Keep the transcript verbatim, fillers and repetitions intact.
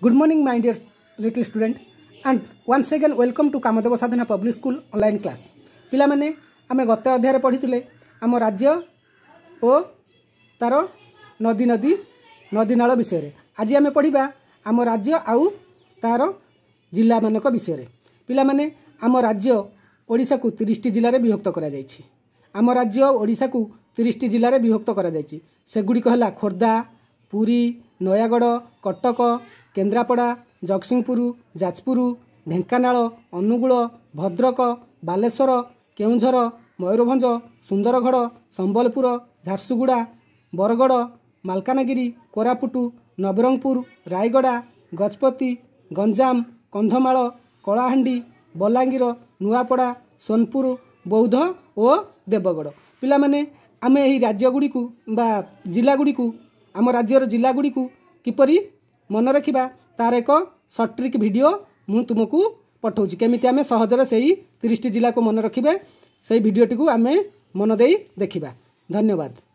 Good morning, my dear little student, and once again welcome to Kamdev Sadhana public school online class. पिला माने आमे गत अध्याय पढ़ी आम राज्य और तार नदी नदी नदी नाल विषय। आज आमे पढ़िबा आम राज्य आउ तार जिला मानक विषय। पिला माने आम राज्य ओडिशा को तीस जिले में विभक्त करा जायछि। आम राज्य ओडिशा को तीस जिले में विभक्त करा जायछि। सेगुड़िक हला खोर्धा, पुरी, नयागढ़, कटक, केन्द्रापड़ा, जगतसिंहपुर, जाजपुर, ढेंकानाल, अनुगुल, भद्रक, बालेश्वर, केउंझर, मयूरभंज, सुंदरगढ़, संबलपुर, झारसुगुड़ा, बरगढ़, मालकानगिरी, कोरापुट, नवरंगपुर, रायगड़ा, गजपति, गंजाम, कंधमाल, कलाहांडी, बलांगीर, नुआपड़ा, सोनपुर, बौद्ध और देवगढ़। पिला माने आमे एही राज्य गुडी को बा जिला गुडी को आम राज्यर जिला गुडी को किपरि मन रखिबा तार एक सर्ट ट्रिक वीडियो मु तुमको पठाउछि। केमिति आमे सहजरे सेही तीस जिला को मन रखिबे सेही वीडियोटी को आमे मन देई देखिबा। धन्यवाद।